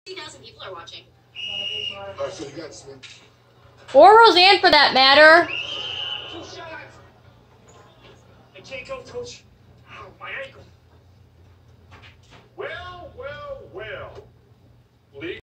60,000 people are watching. So you got Smith. Or Roseanne, for that matter. 2 shots. I can't go, Coach. Ow, my ankle.